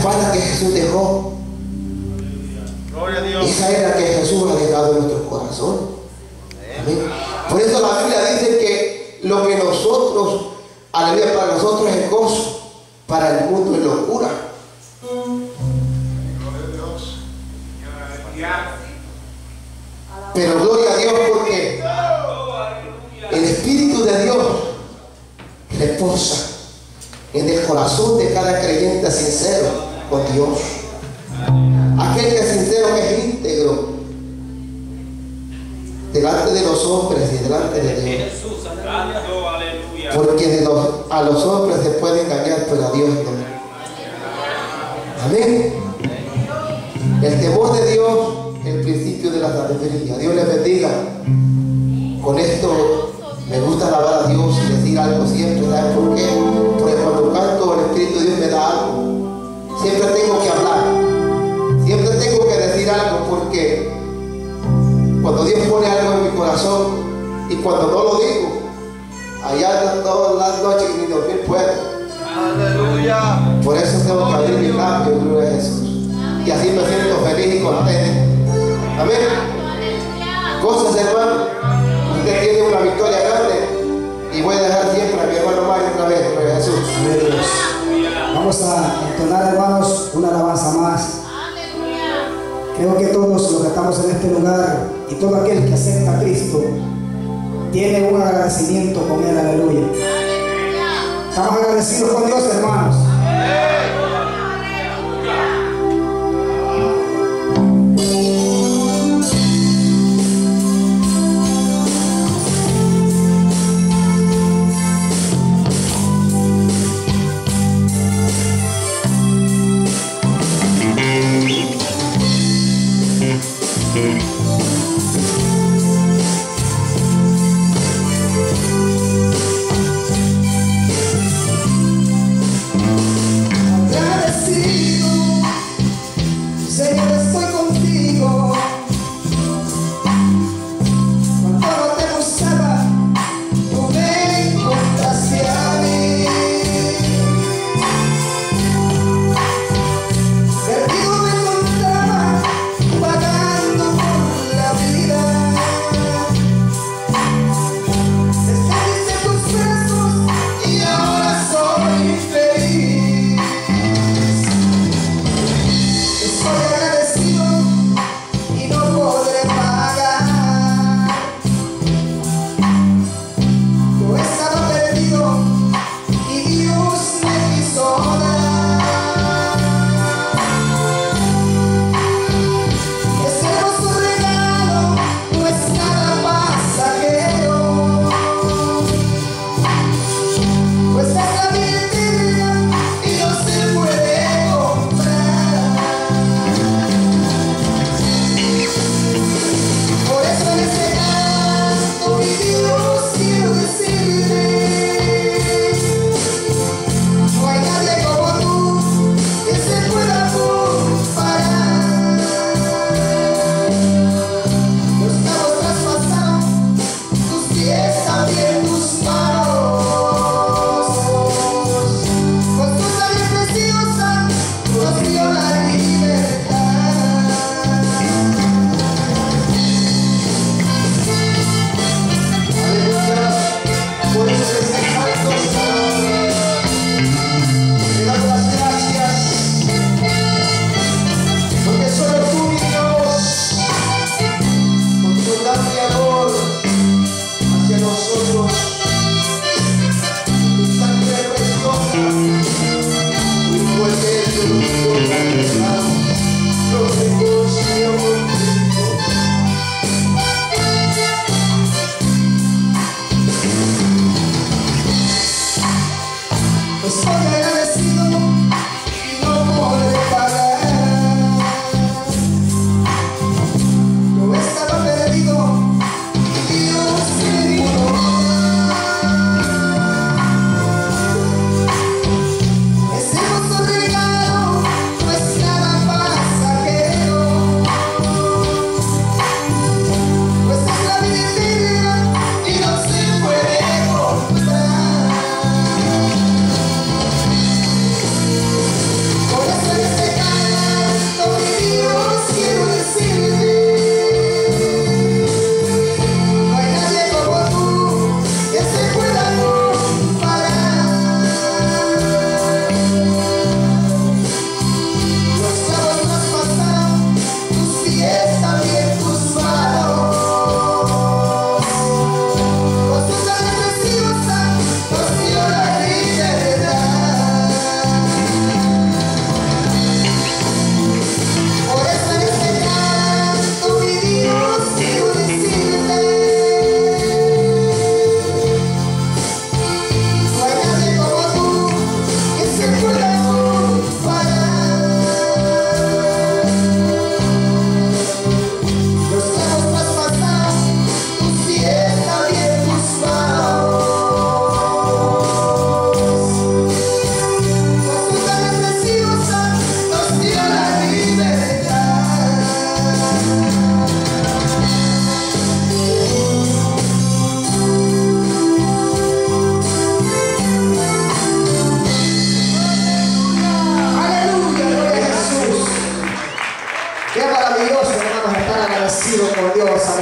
campana que Jesús dejó, Gloria a Dios. esa es la que Jesús ha dejado en nuestro corazón. Amén. Por eso la Biblia dice que lo que nosotros, aleluya, para nosotros es gozo, para el mundo es locura. Pero gloria a Dios, porque el Espíritu de Dios reposa en el corazón de cada creyente sincero con Dios. Aquel que es sincero, que es íntegro delante de los hombres y delante de Dios. Porque a los hombres se puede engañar, pero a Dios no. Amén. El temor de Dios, el principio de la sabiduría. Dios les bendiga. Con esto me gusta alabar a Dios y decir algo siempre. ¿Saben por qué? Porque cuando canto, el Espíritu de Dios me da algo. Siempre tengo que hablar. Siempre tengo que decir algo, porque cuando Dios pone algo en mi corazón y cuando no lo digo, allá andan todas las noches y ni dormir puedo. Aleluya. Por eso tengo que abrir mi cambio, gloria a Jesús. Y así me siento feliz y contento. Amén. Cosas, hermano. Usted tiene una victoria grande. Y voy a dejar siempre a mi hermano Mario otra vez, gloria a Jesús. Vamos a entonar, hermanos, una alabanza más. Creo que todos los que estamos en este lugar y todo aquel que acepta a Cristo tiene un agradecimiento con Él. Aleluya. Estamos agradecidos con Dios, hermanos.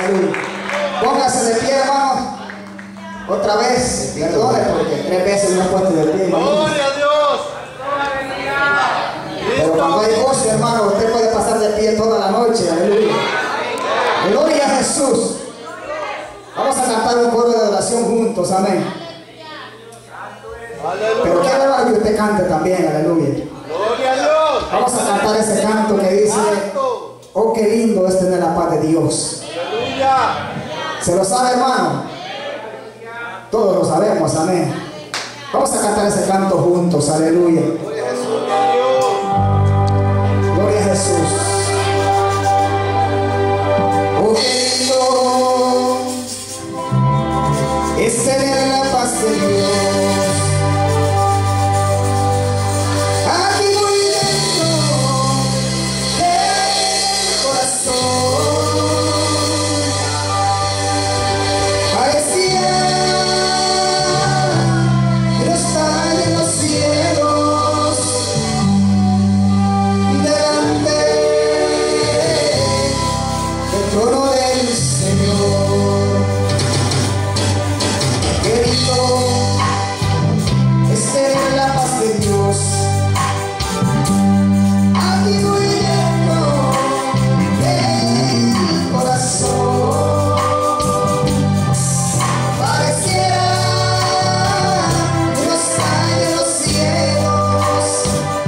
aleluya. Póngase de pie, hermano. Otra vez, perdone, porque 3 veces me he puesto de pie. Gloria a Dios. Pero cuando hay gozo, hermano, usted puede pasar de pie toda la noche, aleluya. Gloria a Jesús. Vamos a cantar un coro de oración juntos, amén. Pero quiero hermano que usted cante también, aleluya. Gloria a Dios. Vamos a cantar ese canto que dice: oh, qué lindo es tener la paz de Dios. Aleluya. ¿Se lo sabe, hermano? Todos lo sabemos, amén. Vamos a cantar ese canto juntos, aleluya. Gloria a Jesús. Oh, qué lindo es tener la paz de Dios. Aquí muy dentro del corazón parecía que no está en los cielos, delante del trono del Señor. Qué lindo es tener la paz de Dios. Aquí muy dentro del corazón pareciera que no está en los cielos,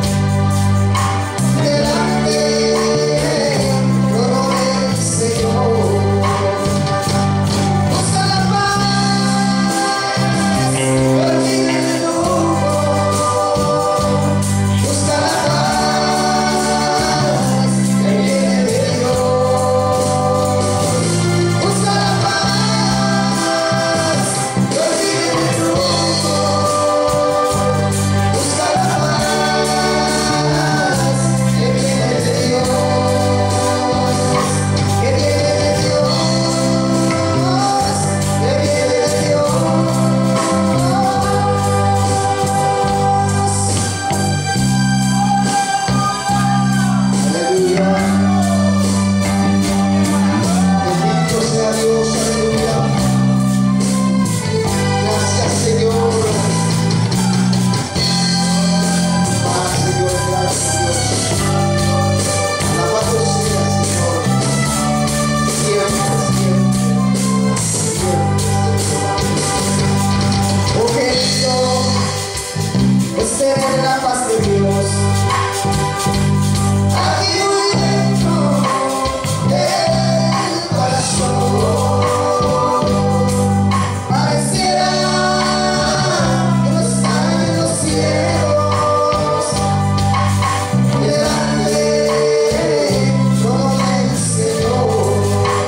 delante del trono del Señor. Busca la paz, olvida el enojo. Busca la paz que viene de Dios. Busca la paz que olvida el enojo. Busca la paz que viene de Dios. Que viene de Dios. Que viene de Dios. Aleluya. Bendito sea Dios, aleluya. Gracias, Señor. Señor, gracias, Dios. Alabado sea, Señor. Siempre, siempre, siempre. Oh, qué lindo es tener la paz de Dios. Aquí muy dentro del corazón pareciera que no está en los cielos, delante del trono del Señor.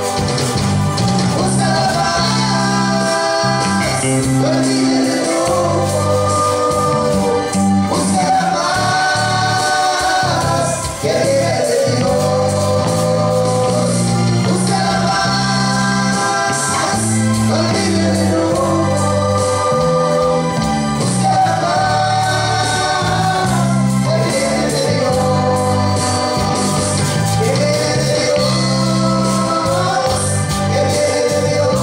Busca la paz, olvida el enojo. Busca la paz que viene de Dios. Busca la paz, olvida el enojo. Busca la paz que viene de Dios. Que viene de Dios. Que viene de Dios.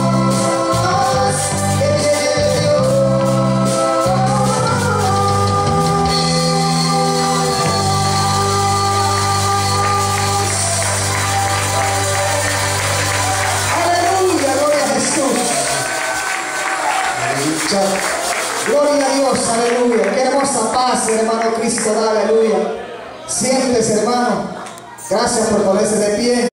Que viene de Dios. Aleluya, gloria a Jesús. Gloria a Dios, aleluya. Qué hermosa paz, hermano Cristo da, aleluya. Siéntese, hermano. Gracias por ponerse de pie.